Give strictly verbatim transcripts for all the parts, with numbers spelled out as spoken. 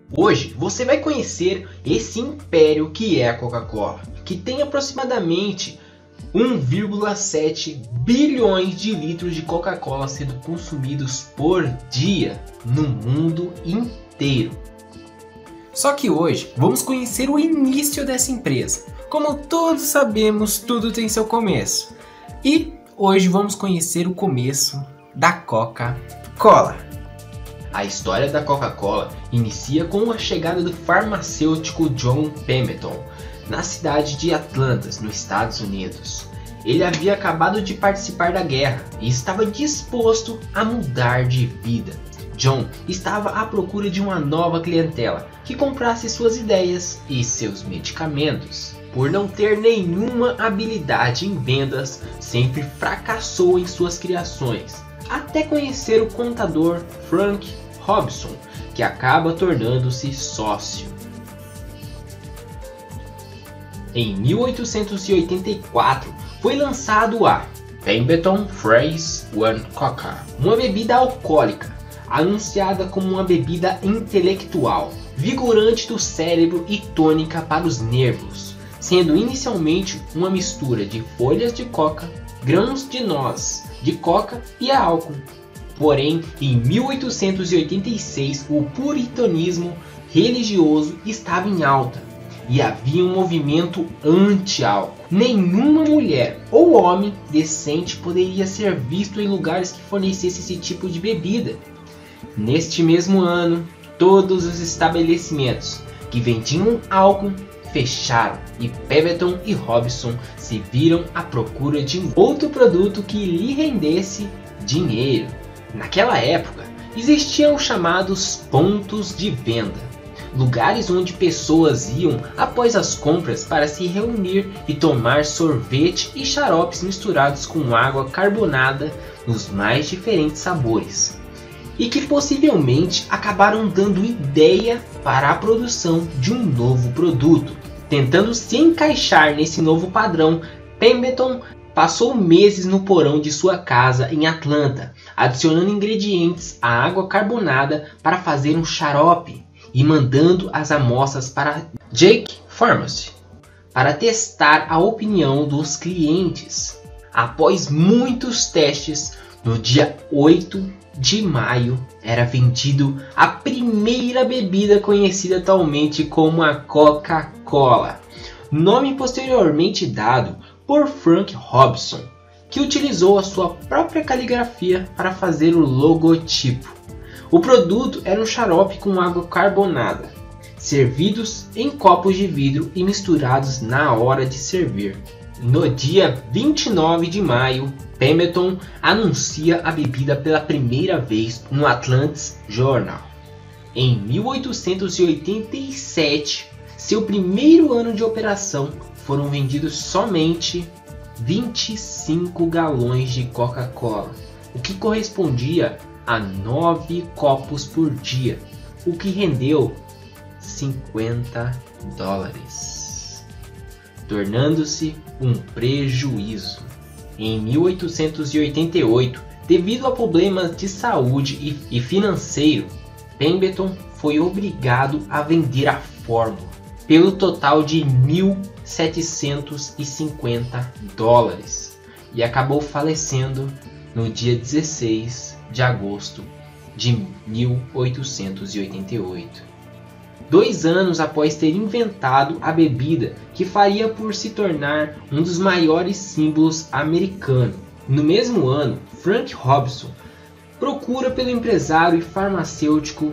Hoje você vai conhecer esse império que é a Coca-Cola, que tem aproximadamente um vírgula sete bilhões de litros de Coca-Cola sendo consumidos por dia no mundo inteiro. Só que hoje vamos conhecer o início dessa empresa. Como todos sabemos, tudo tem seu começo. E hoje vamos conhecer o começo da Coca-Cola. A história da Coca-Cola inicia com a chegada do farmacêutico John Pemberton na cidade de Atlanta, nos Estados Unidos. Ele havia acabado de participar da guerra e estava disposto a mudar de vida. John estava à procura de uma nova clientela que comprasse suas ideias e seus medicamentos. Por não ter nenhuma habilidade em vendas, sempre fracassou em suas criações, até conhecer o contador Frank Robinson, que acaba tornando-se sócio. Em mil oitocentos e oitenta e quatro foi lançado a Pemberton Phase One Coca, uma bebida alcoólica, anunciada como uma bebida intelectual, vigorante do cérebro e tônica para os nervos, sendo inicialmente uma mistura de folhas de coca, grãos de noz, de coca e álcool. Porém, em mil oitocentos e oitenta e seis, o puritanismo religioso estava em alta e havia um movimento anti-álcool. Nenhuma mulher ou homem decente poderia ser visto em lugares que fornecessem esse tipo de bebida. Neste mesmo ano, todos os estabelecimentos que vendiam álcool fecharam e Pemberton e Robinson se viram à procura de um outro produto que lhe rendesse dinheiro. Naquela época, existiam os chamados pontos de venda, lugares onde pessoas iam após as compras para se reunir e tomar sorvete e xaropes misturados com água carbonada nos mais diferentes sabores, e que possivelmente acabaram dando ideia para a produção de um novo produto. Tentando se encaixar nesse novo padrão, Pemberton passou meses no porão de sua casa em Atlanta, adicionando ingredientes à água carbonada para fazer um xarope e mandando as amostras para Jake Pharmacy para testar a opinião dos clientes. Após muitos testes, no dia oito de maio era vendido a primeira bebida conhecida atualmente como a Coca-Cola, nome posteriormente dado por Frank Robinson, que utilizou a sua própria caligrafia para fazer o logotipo. O produto era um xarope com água carbonada, servidos em copos de vidro e misturados na hora de servir. No dia vinte e nove de maio, Pemberton anuncia a bebida pela primeira vez no Atlantic Journal. Em mil oitocentos e oitenta e sete, seu primeiro ano de operação, foram vendidos somente vinte e cinco galões de Coca-Cola, o que correspondia a nove copos por dia, o que rendeu cinquenta dólares, tornando-se um prejuízo. Em mil oitocentos e oitenta e oito, devido a problemas de saúde e financeiro, Pemberton foi obrigado a vender a fórmula pelo total de mil setecentos e cinquenta dólares e acabou falecendo no dia dezesseis de agosto de mil oitocentos e oitenta e oito. Dois anos após ter inventado a bebida que faria por se tornar um dos maiores símbolos americanos. No mesmo ano, Frank Robinson procura pelo empresário e farmacêutico.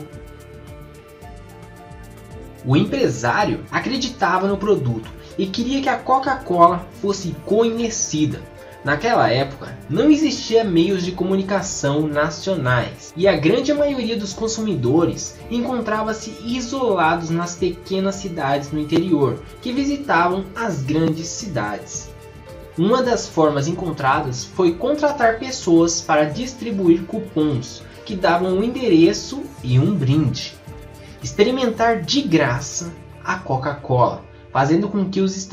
O empresário acreditava no produto e queria que a Coca-Cola fosse conhecida. Naquela época, não existia meios de comunicação nacionais e a grande maioria dos consumidores encontrava-se isolados nas pequenas cidades no interior que visitavam as grandes cidades. Uma das formas encontradas foi contratar pessoas para distribuir cupons que davam um endereço e um brinde. Experimentar de graça a Coca-Cola, fazendo com que os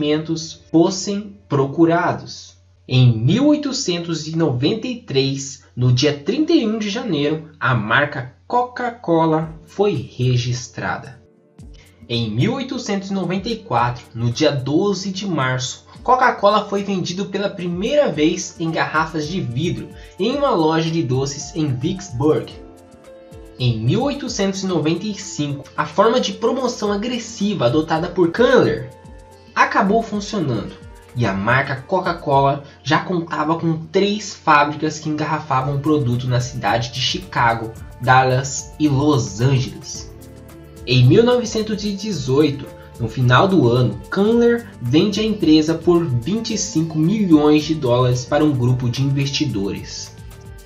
estabelecimentos fossem procurados. Em mil oitocentos e noventa e três, no dia trinta e um de janeiro, a marca Coca-Cola foi registrada. Em mil oitocentos e noventa e quatro, no dia doze de março, Coca-Cola foi vendido pela primeira vez em garrafas de vidro em uma loja de doces em Vicksburg. Em mil oitocentos e noventa e cinco, a forma de promoção agressiva adotada por Candler acabou funcionando e a marca Coca-Cola já contava com três fábricas que engarrafavam o produto na cidade de Chicago, Dallas e Los Angeles. Em mil novecentos e dezoito, no final do ano, Candler vende a empresa por vinte e cinco milhões de dólares para um grupo de investidores.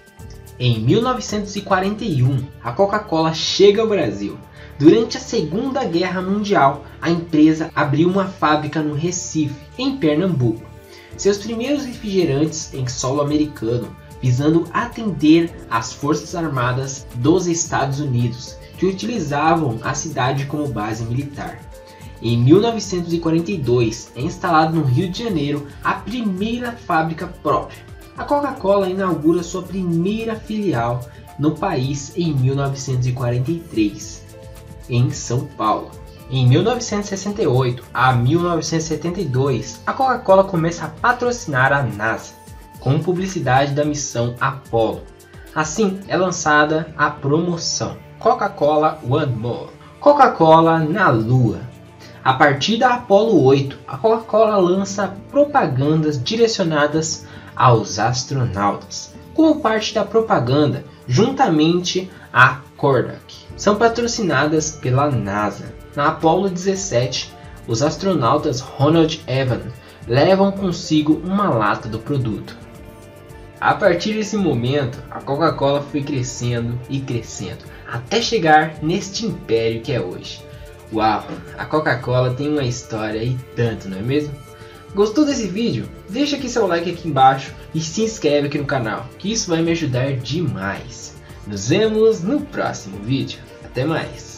Em mil novecentos e quarenta e um, a Coca-Cola chega ao Brasil. Durante a Segunda Guerra Mundial, a empresa abriu uma fábrica no Recife, em Pernambuco. Seus primeiros refrigerantes em solo americano, visando atender às Forças Armadas dos Estados Unidos, que utilizavam a cidade como base militar. Em mil novecentos e quarenta e dois, é instalado no Rio de Janeiro a primeira fábrica própria. A Coca-Cola inaugura sua primeira filial no país em mil novecentos e quarenta e três, em São Paulo. Em mil novecentos e sessenta e oito a mil novecentos e setenta e dois, a Coca-Cola começa a patrocinar a NASA, com publicidade da missão Apollo. Assim é lançada a promoção Coca-Cola One More, Coca-Cola na Lua. A partir da Apollo oito, a Coca-Cola lança propagandas direcionadas aos astronautas, como parte da propaganda, juntamente a Kodak. São patrocinadas pela NASA. Na Apollo dezessete, os astronautas Ronald Evan levam consigo uma lata do produto. A partir desse momento, a Coca-Cola foi crescendo e crescendo, até chegar neste império que é hoje. Uau, a Coca-Cola tem uma história e tanto, não é mesmo? Gostou desse vídeo? Deixa aqui seu like aqui embaixo e se inscreve aqui no canal, que isso vai me ajudar demais. Nos vemos no próximo vídeo. Até mais!